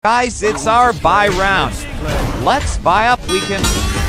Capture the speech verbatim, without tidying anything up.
Guys, it's our buy round. Let's buy up. We can